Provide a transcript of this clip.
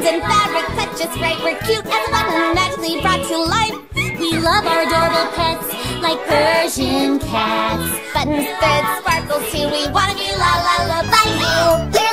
buttons and fabric cut just right. We're cute as a button magically brought to life. We love our adorable pets like Persian cats. Buttons, threads, sparkles too. We wanna be la la la by you.